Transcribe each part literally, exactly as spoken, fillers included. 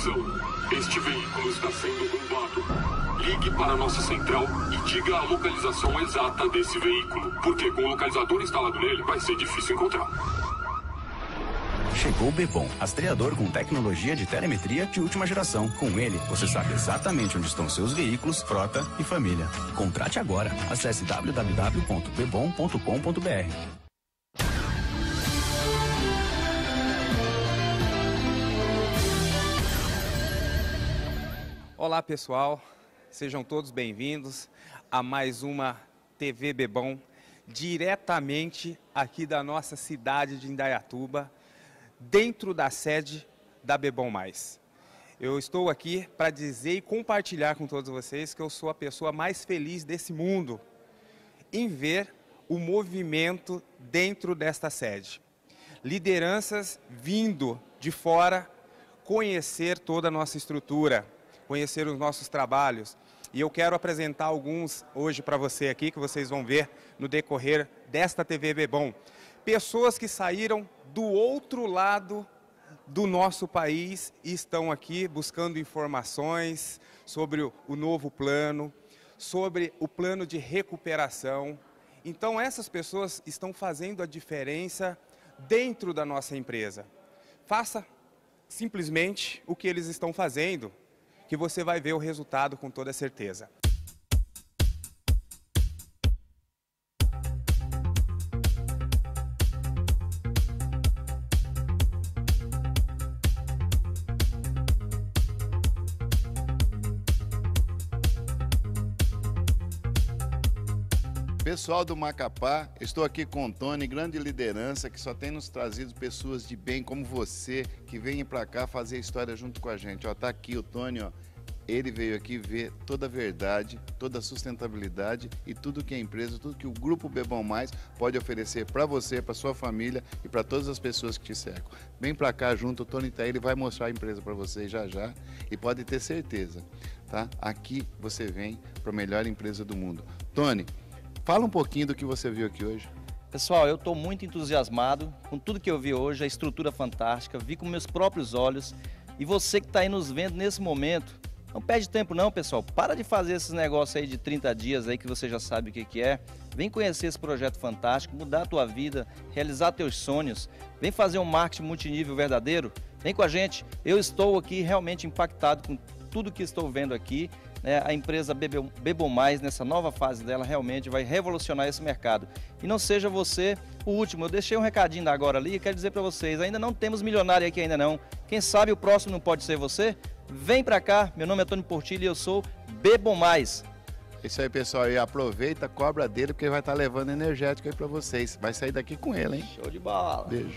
Atenção, este veículo está sendo roubado. Ligue para a nossa central e diga a localização exata desse veículo, porque com o localizador instalado nele vai ser difícil encontrar. Chegou o Bebom, rastreador com tecnologia de telemetria de última geração. Com ele, você sabe exatamente onde estão seus veículos, frota e família. Contrate agora. Acesse w w w ponto bebom ponto com ponto b r. Olá, pessoal. Sejam todos bem-vindos a mais uma T V Bebom, diretamente aqui da nossa cidade de Indaiatuba, dentro da sede da Bebom Mais. Eu estou aqui para dizer e compartilhar com todos vocês que eu sou a pessoa mais feliz desse mundo em ver o movimento dentro desta sede. Lideranças vindo de fora conhecer toda a nossa estrutura, conhecer os nossos trabalhos. E eu quero apresentar alguns hoje para você aqui, que vocês vão ver no decorrer desta T V Bebom. Pessoas que saíram do outro lado do nosso país e estão aqui buscando informações sobre o, o novo plano, sobre o plano de recuperação. Então essas pessoas estão fazendo a diferença dentro da nossa empresa. Faça simplesmente o que eles estão fazendo, que você vai ver o resultado com toda certeza. Pessoal do Macapá, estou aqui com o Tony, grande liderança, que só tem nos trazido pessoas de bem como você, que vêm para cá fazer história junto com a gente. Ó, tá aqui o Tony, ó. Ele veio aqui ver toda a verdade, toda a sustentabilidade e tudo que a empresa, tudo que o Grupo Bebom Mais pode oferecer para você, para sua família e para todas as pessoas que te cercam. Vem para cá junto, o Tony tá aí, ele vai mostrar a empresa para vocês já já e pode ter certeza, tá? Aqui você vem para a melhor empresa do mundo. Tony, fala um pouquinho do que você viu aqui hoje. Pessoal, eu estou muito entusiasmado com tudo que eu vi hoje, a estrutura fantástica, vi com meus próprios olhos. E você que está aí nos vendo nesse momento, não perde tempo não, pessoal. Para de fazer esses negócios aí de trinta dias aí que você já sabe o que, que é. Vem conhecer esse projeto fantástico, mudar a tua vida, realizar teus sonhos. Vem fazer um marketing multinível verdadeiro. Vem com a gente. Eu estou aqui realmente impactado com tudo que estou vendo aqui. É, a empresa Bebom Mais, nessa nova fase dela, realmente vai revolucionar esse mercado. E não seja você o último. Eu deixei um recadinho da agora ali e quero dizer para vocês, ainda não temos milionário aqui ainda não. Quem sabe o próximo não pode ser você? Vem para cá, meu nome é Tony Portillo e eu sou Bebom Mais. Isso aí, pessoal, e aproveita, cobra dele, porque ele vai estar levando energético aí para vocês. Vai sair daqui com ele, hein? Show de bola. Beijo.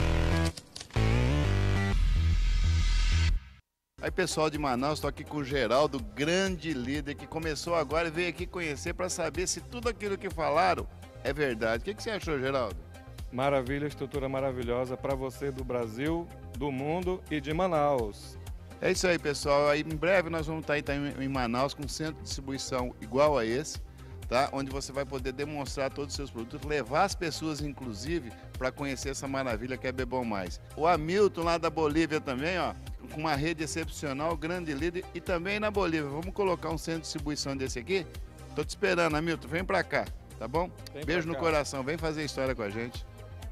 Aí, pessoal de Manaus, estou aqui com o Geraldo, grande líder, que começou agora e veio aqui conhecer para saber se tudo aquilo que falaram é verdade. O que, que você achou, Geraldo? Maravilha, estrutura maravilhosa para você do Brasil, do mundo e de Manaus. É isso aí, pessoal. Aí, em breve nós vamos estar aí, tá, em Manaus com um centro de distribuição igual a esse, tá? Onde você vai poder demonstrar todos os seus produtos, levar as pessoas, inclusive, para conhecer essa maravilha que é Bebom Mais. O Hamilton lá da Bolívia também, ó, com uma rede excepcional, grande líder, e também na Bolívia. Vamos colocar um centro de distribuição desse aqui? Tô te esperando, Hamilton, vem pra cá, tá bom? Vem Beijo no cá. coração, vem fazer história com a gente.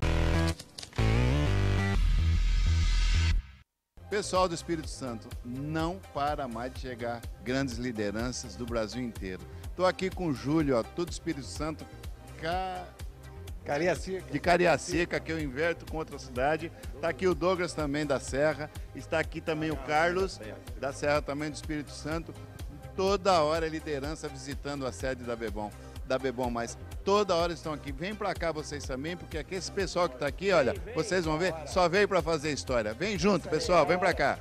Pessoal do Espírito Santo, não para mais de chegar grandes lideranças do Brasil inteiro. Tô aqui com o Júlio, ó, todo Espírito Santo, ca... Cariacica. de Cariacica, que eu inverto com outra cidade. Está aqui o Douglas também da Serra. Está aqui também o Carlos da Serra também do Espírito Santo. Toda hora é liderança visitando a sede da Bebom, da Bebom Mais. Toda hora estão aqui. Vem para cá vocês também, porque aqui esse pessoal que está aqui, olha, vocês vão ver, só veio para fazer história. Vem junto, pessoal, vem para cá.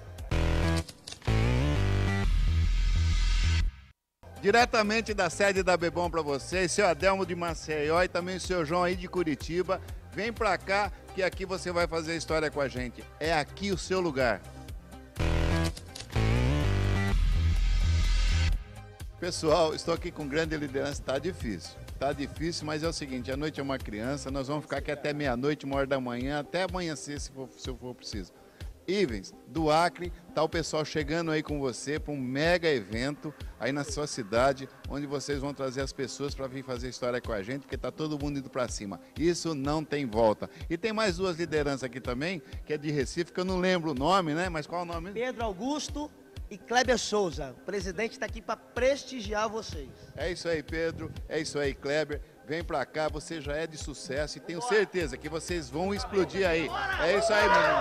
Diretamente da sede da Bebom para vocês, seu Adelmo de Maceió e também o seu João aí de Curitiba. Vem pra cá que aqui você vai fazer história com a gente. É aqui o seu lugar. Pessoal, estou aqui com grande liderança, tá difícil. Tá difícil, mas é o seguinte, a noite é uma criança, nós vamos ficar aqui até meia-noite, uma hora da manhã, até amanhecer se, for, se eu for preciso. Ivens, do Acre, tá o pessoal chegando aí com você para um mega evento aí na sua cidade, onde vocês vão trazer as pessoas para vir fazer história com a gente, porque tá todo mundo indo para cima. Isso não tem volta. E tem mais duas lideranças aqui também, que é de Recife, que eu não lembro o nome, né? Mas qual é o nome? Pedro Augusto e Kleber Souza. O presidente está aqui para prestigiar vocês. É isso aí, Pedro. É isso aí, Kleber. Vem pra cá, você já é de sucesso e tenho certeza que vocês vão explodir aí. É isso aí, meu irmão.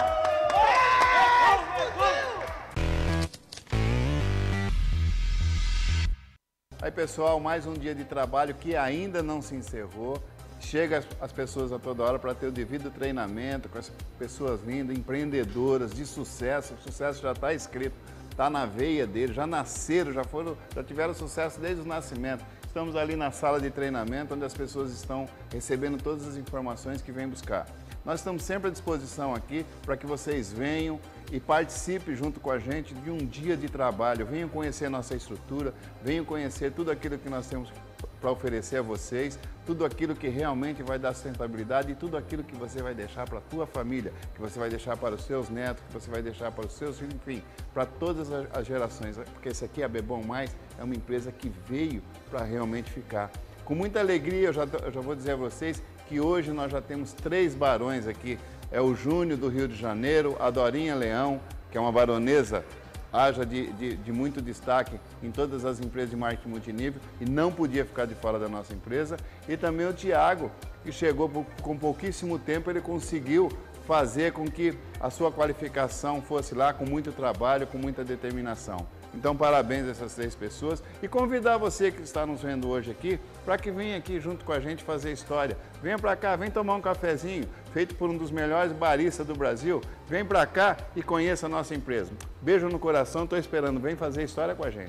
Aí, pessoal, mais um dia de trabalho que ainda não se encerrou. Chega as, as pessoas a toda hora para ter o devido treinamento, com as pessoas lindas, empreendedoras, de sucesso. O sucesso já está escrito, está na veia deles, já nasceram, já foram, já tiveram sucesso desde o nascimento. Estamos ali na sala de treinamento, onde as pessoas estão recebendo todas as informações que vêm buscar. Nós estamos sempre à disposição aqui para que vocês venham e participem junto com a gente de um dia de trabalho. Venham conhecer a nossa estrutura, venham conhecer tudo aquilo que nós temos para oferecer a vocês, tudo aquilo que realmente vai dar sustentabilidade e tudo aquilo que você vai deixar para a tua família, que você vai deixar para os seus netos, que você vai deixar para os seus filhos, enfim, para todas as gerações. Porque esse aqui, a Bebom Mais, é uma empresa que veio para realmente ficar. Com muita alegria, eu já, eu já vou dizer a vocês que hoje nós já temos três barões aqui. É o Júnior do Rio de Janeiro, a Dorinha Leão, que é uma baronesa haja de, de, de muito destaque em todas as empresas de marketing multinível e não podia ficar de fora da nossa empresa. E também o Tiago, que chegou por, com pouquíssimo tempo, ele conseguiu fazer com que a sua qualificação fosse lá com muito trabalho, com muita determinação. Então, parabéns a essas três pessoas e convidar você que está nos vendo hoje aqui para que venha aqui junto com a gente fazer história. Venha para cá, vem tomar um cafezinho feito por um dos melhores baristas do Brasil. Vem para cá e conheça a nossa empresa. Beijo no coração, estou esperando. Vem fazer história com a gente.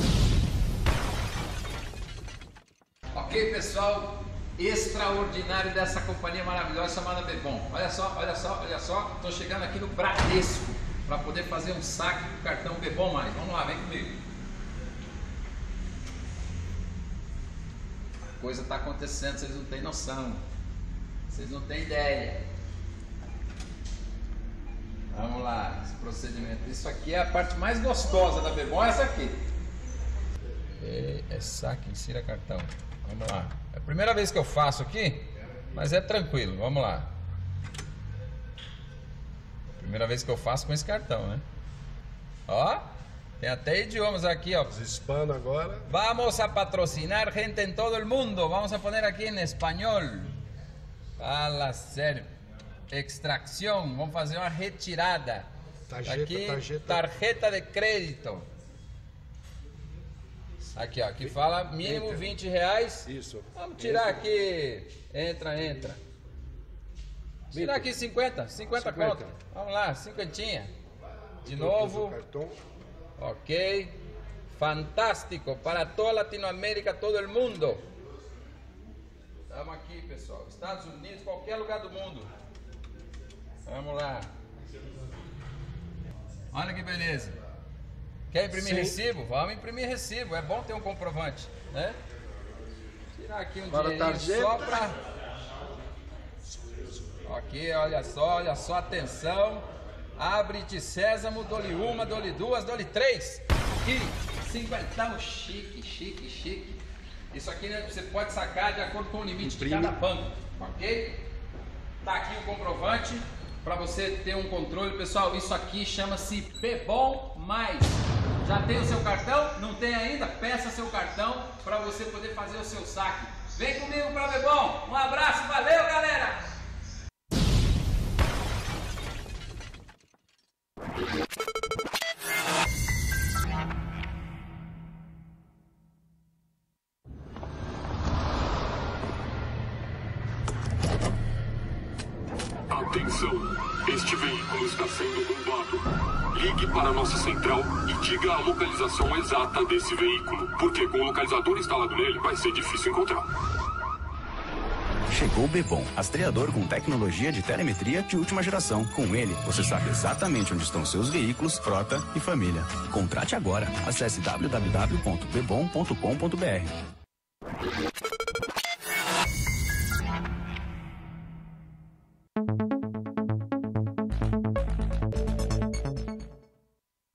Ok, pessoal, extraordinário dessa companhia maravilhosa chamada Bebom. Olha só, olha só, olha só, estou chegando aqui no Bradesco para poder fazer um saque do cartão Bebom Mais. Vamos lá, vem comigo. A coisa está acontecendo, vocês não têm noção. Vocês não têm ideia. Vamos lá, esse procedimento. Isso aqui é a parte mais gostosa da Bebom, essa aqui. É, é saque, insira cartão. Vamos lá. É a primeira vez que eu faço aqui, mas é tranquilo. Vamos lá. Primeira vez que eu faço com esse cartão, né? Ó, tem até idiomas aqui, ó. Os hispanos agora. Vamos a patrocinar gente em todo o mundo. Vamos a poner aqui em espanhol. Fala sério. Extração. Vamos fazer uma retirada. Tarjeta, aqui, tarjeta. tarjeta de crédito. Aqui, ó. Aqui fala mínimo Entra. vinte reais. Isso. Vamos tirar Entra. aqui. Entra, entra. Tirar aqui cinquenta. cinquenta cinquenta. conto. Vamos lá, cinquentinha. De Todos novo. o cartão. Ok. Fantástico. Para toda Latinoamérica, todo o mundo. Estamos aqui, pessoal. Estados Unidos, qualquer lugar do mundo. Vamos lá. Olha que beleza. Quer imprimir Sim. recibo? Vamos imprimir recibo. É bom ter um comprovante, né? Tirar aqui um Para a dinheirinho tarjeta. só para... Ok, olha só, olha só, atenção. Abre-te sésamo, dou-lhe uma, dou-lhe duas, dou-lhe três. Aqui, cinquentão, chique, chique, chique. Isso aqui, né, você pode sacar de acordo com o limite Imprime. de cada banco, ok? Tá aqui o comprovante para você ter um controle. Pessoal, isso aqui chama-se Bebom Mais. Já tem o seu cartão? Não tem ainda? Peça seu cartão para você poder fazer o seu saque. Vem comigo para Bebom. Um abraço, valeu, galera! Atenção, este veículo está sendo roubado. Ligue para a nossa central e diga a localização exata desse veículo, porque com o localizador instalado nele vai ser difícil encontrar. Chegou o Bebom, rastreador com tecnologia de telemetria de última geração. Com ele, você sabe exatamente onde estão seus veículos, frota e família. Contrate agora. Acesse w w w ponto bebom ponto com ponto b r.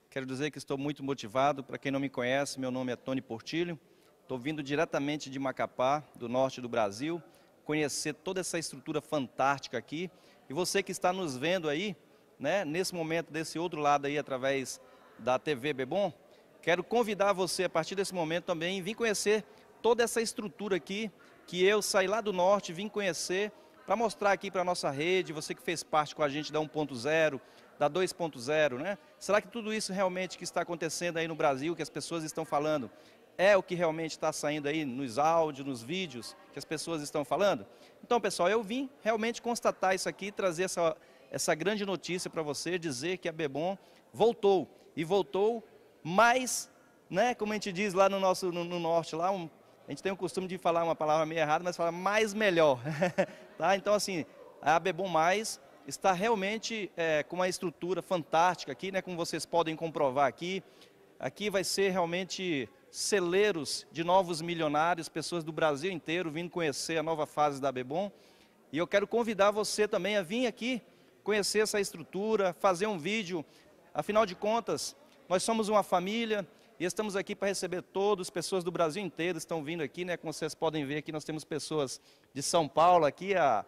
Quero dizer que estou muito motivado. Para quem não me conhece, meu nome é Tony Portilho. Estou vindo diretamente de Macapá, do norte do Brasil, conhecer toda essa estrutura fantástica aqui. E você que está nos vendo aí, né, nesse momento, desse outro lado aí, através da T V Bebom, quero convidar você, a partir desse momento também, vir conhecer toda essa estrutura aqui, que eu saí lá do norte, vim conhecer, para mostrar aqui para a nossa rede, você que fez parte com a gente da um ponto zero, da dois ponto zero, né? Será que tudo isso realmente que está acontecendo aí no Brasil, que as pessoas estão falando, é o que realmente está saindo aí nos áudios, nos vídeos que as pessoas estão falando? Então, pessoal, eu vim realmente constatar isso aqui, trazer essa, essa grande notícia para você, dizer que a Bebom voltou, e voltou mais, né, como a gente diz lá no, nosso, no, no norte, lá, um, a gente tem o costume de falar uma palavra meio errada, mas falar mais melhor. Tá? Então, assim, a Bebom Mais está realmente é, com uma estrutura fantástica aqui, né, como vocês podem comprovar aqui. Aqui vai ser realmente celeiros de novos milionários, pessoas do Brasil inteiro vindo conhecer a nova fase da Bebom. E eu quero convidar você também a vir aqui conhecer essa estrutura, fazer um vídeo. Afinal de contas, nós somos uma família e estamos aqui para receber todos, pessoas do Brasil inteiro estão vindo aqui, né? Como vocês podem ver aqui, nós temos pessoas de São Paulo aqui, a,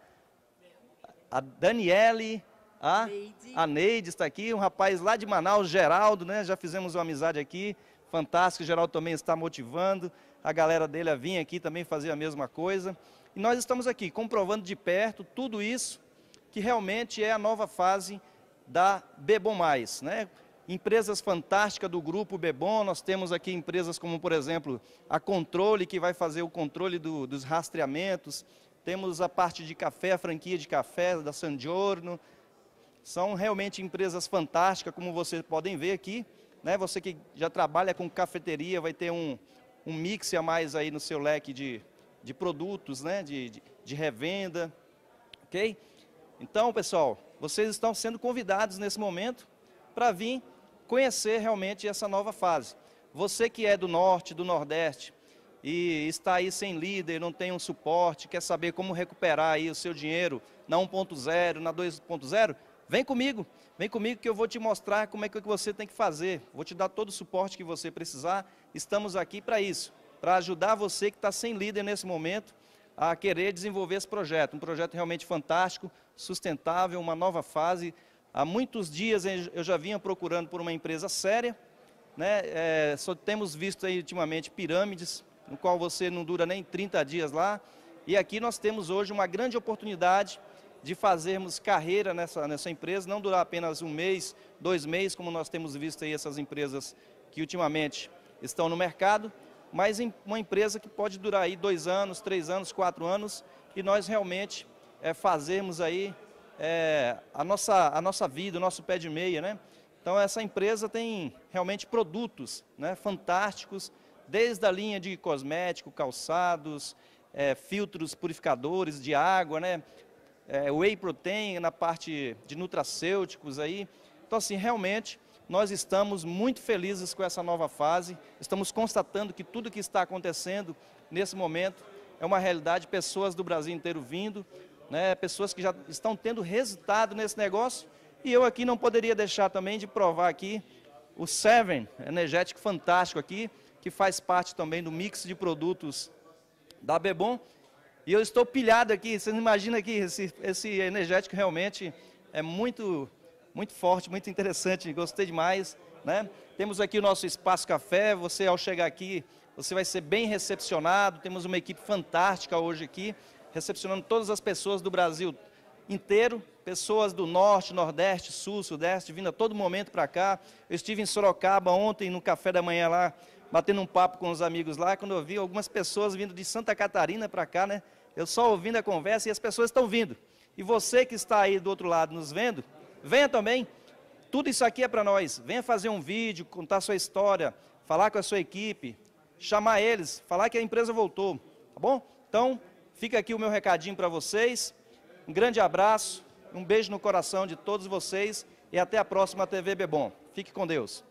a Daniele, a, a Neide está aqui, um rapaz lá de Manaus, Geraldo, né? Já fizemos uma amizade aqui, fantástico, o Geraldo também está motivando a galera dele a vir aqui também fazer a mesma coisa. E nós estamos aqui comprovando de perto tudo isso, que realmente é a nova fase da Bebom Mais, né? Empresas fantásticas do grupo Bebom, nós temos aqui empresas como, por exemplo, a Controle, que vai fazer o controle do, dos rastreamentos, temos a parte de café, a franquia de café da San Giorno, são realmente empresas fantásticas, como vocês podem ver aqui, né? Você que já trabalha com cafeteria, vai ter um, um mix a mais aí no seu leque de, de produtos, né? de, de, de revenda, ok? Então, pessoal, vocês estão sendo convidados nesse momento para vir conhecer realmente essa nova fase. Você que é do norte, do nordeste e está aí sem líder, não tem um suporte, quer saber como recuperar aí o seu dinheiro na um ponto zero, na dois ponto zero, vem comigo, vem comigo que eu vou te mostrar como é que você tem que fazer, vou te dar todo o suporte que você precisar, estamos aqui para isso, para ajudar você que está sem líder nesse momento a querer desenvolver esse projeto, um projeto realmente fantástico, sustentável, uma nova fase. Há muitos dias eu já vinha procurando por uma empresa séria, né? É, só temos visto aí ultimamente pirâmides, no qual você não dura nem trinta dias lá, e aqui nós temos hoje uma grande oportunidade de fazermos carreira nessa, nessa empresa, não durar apenas um mês, dois meses, como nós temos visto aí essas empresas que ultimamente estão no mercado, mas em uma empresa que pode durar aí dois anos, três anos, quatro anos, e nós realmente é, fazermos aí É, a, nossa, a nossa vida, o nosso pé de meia, né? Então essa empresa tem realmente produtos, né, fantásticos, desde a linha de cosmético, calçados, é, filtros purificadores de água, né? É, whey protein na parte de nutracêuticos aí. Então assim, realmente nós estamos muito felizes com essa nova fase, estamos constatando que tudo que está acontecendo nesse momento é uma realidade, pessoas do Brasil inteiro vindo, né, pessoas que já estão tendo resultado nesse negócio, e eu aqui não poderia deixar também de provar aqui o Seven, energético fantástico aqui, que faz parte também do mix de produtos da Bebom, e eu estou pilhado aqui, vocês imaginam aqui, esse, esse energético realmente é muito, muito forte, muito interessante, gostei demais, né? Temos aqui o nosso espaço café, você ao chegar aqui, você vai ser bem recepcionado, temos uma equipe fantástica hoje aqui, recepcionando todas as pessoas do Brasil inteiro, pessoas do norte, nordeste, sul, sudeste, vindo a todo momento para cá. Eu estive em Sorocaba ontem, no café da manhã lá, batendo um papo com os amigos lá, quando eu vi algumas pessoas vindo de Santa Catarina para cá, né? Eu só ouvindo a conversa e as pessoas estão vindo. E você que está aí do outro lado nos vendo, venha também. Tudo isso aqui é para nós. Venha fazer um vídeo, contar sua história, falar com a sua equipe, chamar eles, falar que a empresa voltou, tá bom? Então, fica aqui o meu recadinho para vocês, um grande abraço, um beijo no coração de todos vocês e até a próxima T V Bebom. Fique com Deus.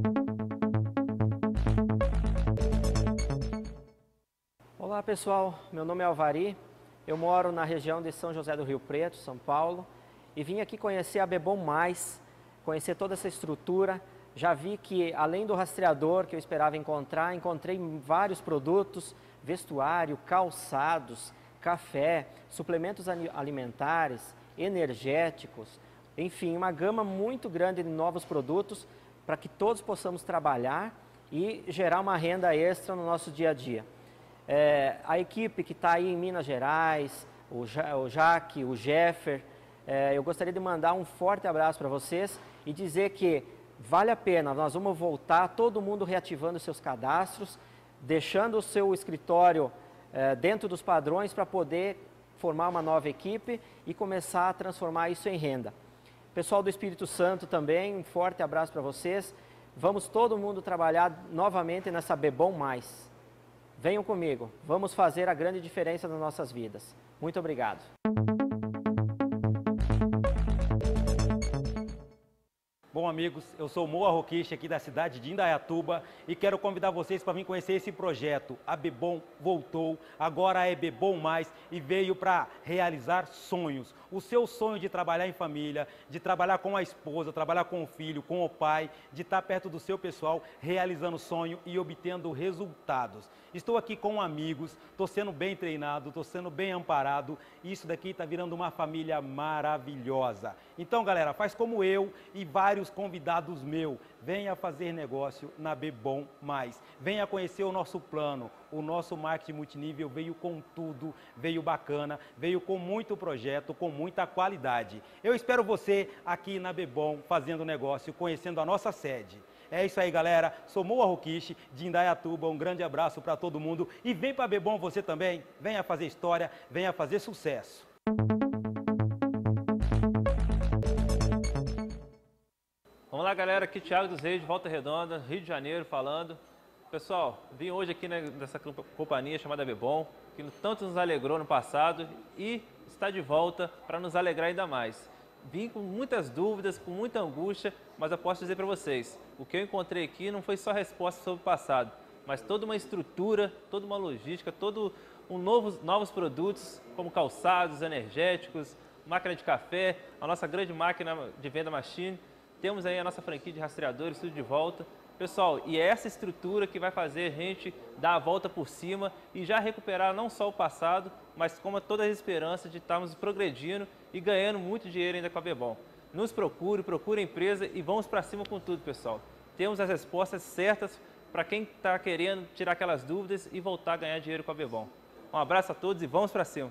Olá pessoal, meu nome é Alvari, eu moro na região de São José do Rio Preto, São Paulo, e vim aqui conhecer a Bebom Mais, conhecer toda essa estrutura, já vi que, além do rastreador que eu esperava encontrar, encontrei vários produtos, vestuário, calçados, café, suplementos alimentares, energéticos, enfim, uma gama muito grande de novos produtos para que todos possamos trabalhar e gerar uma renda extra no nosso dia a dia. É, a equipe que está aí em Minas Gerais, o, ja, o Jaque, o Jeffer, é, eu gostaria de mandar um forte abraço para vocês e dizer que vale a pena, nós vamos voltar, todo mundo reativando seus cadastros, deixando o seu escritório eh, dentro dos padrões para poder formar uma nova equipe e começar a transformar isso em renda. Pessoal do Espírito Santo também, um forte abraço para vocês. Vamos todo mundo trabalhar novamente nessa Bebom Mais. Venham comigo, vamos fazer a grande diferença nas nossas vidas. Muito obrigado. Bom, amigos, eu sou o Moa Roquiche, aqui da cidade de Indaiatuba, e quero convidar vocês para vir conhecer esse projeto. A Bebom voltou, agora é Bebom Mais e veio para realizar sonhos. O seu sonho de trabalhar em família, de trabalhar com a esposa, trabalhar com o filho, com o pai, de estar perto do seu pessoal, realizando sonho e obtendo resultados. Estou aqui com amigos, estou sendo bem treinado, estou sendo bem amparado, e isso daqui está virando uma família maravilhosa. Então, galera, faz como eu e vários convidados meus, venha fazer negócio na Bebom Mais, venha conhecer o nosso plano, o nosso marketing multinível veio com tudo, veio bacana, veio com muito projeto, com muita qualidade. Eu espero você aqui na Bebom fazendo negócio, conhecendo a nossa sede. É isso aí, galera, sou Moa Roquiche, de Indaiatuba, um grande abraço para todo mundo e vem para Bebom você também, venha fazer história, venha fazer sucesso. Vamos lá, galera, aqui Thiago dos Reis, de Volta Redonda, Rio de Janeiro, falando. Pessoal, vim hoje aqui né, nessa companhia chamada Bebom, que tanto nos alegrou no passado e está de volta para nos alegrar ainda mais. Vim com muitas dúvidas, com muita angústia, mas eu posso dizer para vocês, o que eu encontrei aqui não foi só resposta sobre o passado, mas toda uma estrutura, toda uma logística, todos um novos, novos produtos, como calçados, energéticos, máquina de café, a nossa grande máquina de venda machine. Temos aí a nossa franquia de rastreadores, tudo de volta. Pessoal, e é essa estrutura que vai fazer a gente dar a volta por cima e já recuperar não só o passado, mas como toda a esperança de estarmos progredindo e ganhando muito dinheiro ainda com a Bebom. Nos procure, procure a empresa e vamos para cima com tudo, pessoal. Temos as respostas certas para quem está querendo tirar aquelas dúvidas e voltar a ganhar dinheiro com a Bebom. Um abraço a todos e vamos para cima.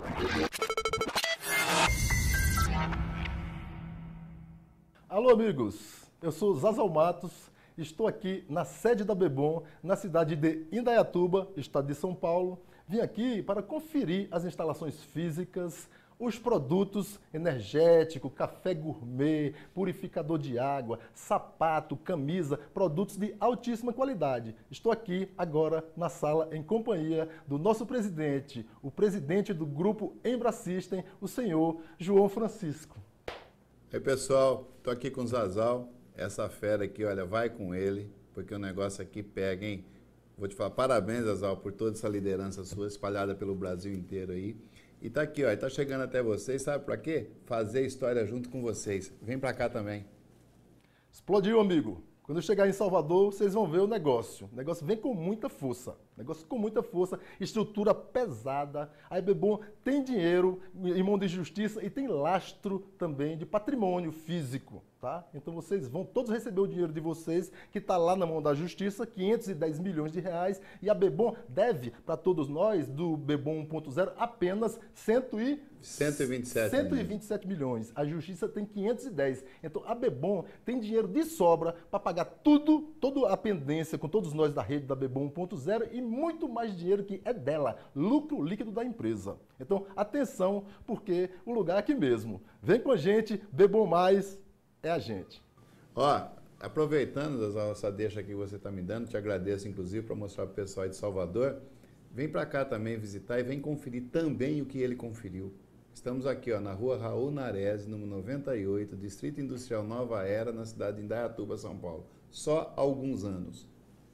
Alô, amigos, eu sou Zazal Matos, estou aqui na sede da Bebom, na cidade de Indaiatuba, estado de São Paulo. Vim aqui para conferir as instalações físicas, os produtos energéticos, café gourmet, purificador de água, sapato, camisa, produtos de altíssima qualidade. Estou aqui agora na sala em companhia do nosso presidente, o presidente do grupo Embra System, o senhor João Francisco. Oi, pessoal, tô aqui com o Zazal, essa fera aqui, olha, vai com ele, porque o negócio aqui pega, hein? Vou te falar, parabéns, Zazal, por toda essa liderança sua espalhada pelo Brasil inteiro aí. E tá aqui, ó, tá chegando até vocês, sabe pra quê? Fazer história junto com vocês. Vem pra cá também. Explodiu, amigo. Quando eu chegar em Salvador, vocês vão ver o negócio. O negócio vem com muita força. Negócio com muita força, estrutura pesada. A Bebom tem dinheiro em mão de justiça e tem lastro também de patrimônio físico, tá? Então vocês vão todos receber o dinheiro de vocês, que está lá na mão da justiça, quinhentos e dez milhões de reais. E a Bebom deve para todos nós, do Bebom um ponto zero, apenas cento e vinte e sete milhões. A justiça tem quinhentos e dez. Então a Bebom tem dinheiro de sobra para pagar tudo, toda a pendência com todos nós da rede da Bebom um ponto zero e muito mais dinheiro que é dela, lucro líquido da empresa. Então, atenção, porque o lugar é aqui mesmo. Vem com a gente, Bebom Mais é a gente. Ó, aproveitando essa deixa que você está me dando, te agradeço inclusive para mostrar para o pessoal de Salvador, vem para cá também visitar e vem conferir também o que ele conferiu. Estamos aqui ó, na rua Raul Nares, número noventa e oito, Distrito Industrial Nova Era, na cidade de Indaiatuba, São Paulo. Só há alguns anos.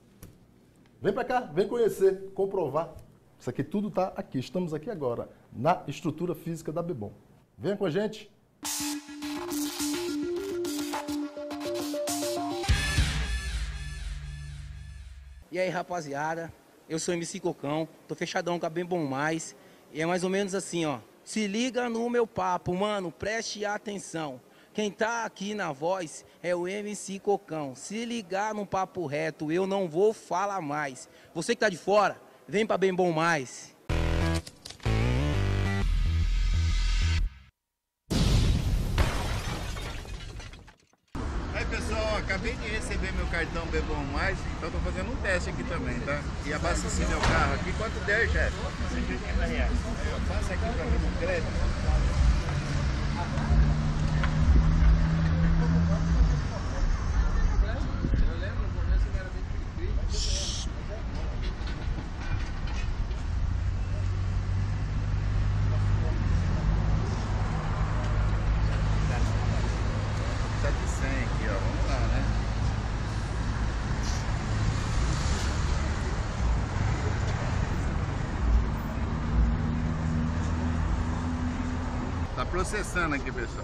Vem para cá, vem conhecer, comprovar. Isso aqui tudo está aqui. Estamos aqui agora, na estrutura física da Bebom. Venha com a gente. E aí, rapaziada, eu sou M C Cocão, tô fechadão com a Bem Bom Mais. E é mais ou menos assim, ó. Se liga no meu papo, mano, preste atenção. Quem tá aqui na voz é o M C Cocão. Se ligar no papo reto, eu não vou falar mais. Você que tá de fora, vem pra Bem Bom Mais. Aí pessoal, acabei de receber meu cartão Bem Bom Mais, então tô fazendo um teste aqui também, tá? E abasteci meu carro aqui, quanto der, chefe? cento e oitenta reais. Aí, ó, passa aqui pra mim no crédito. Tá processando aqui, pessoal.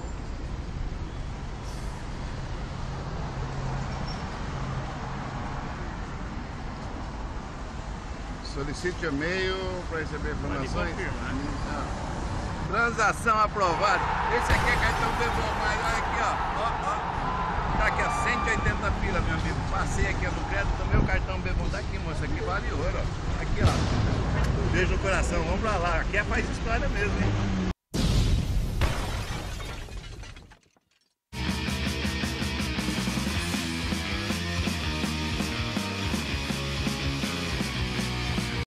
Solicite e-mail para receber informações. Transação aprovada. Esse aqui é cartão Bem Bom Mais. Olha aqui, ó. ó, ó. Tá aqui, ó, cento e oitenta pila, meu amigo. Passei aqui no crédito do meu cartão Bem Bom. Tá aqui, moça. Aqui vale ouro, ó. Aqui, ó. Beijo no coração. Vamos pra lá. Aqui é faz história mesmo, hein?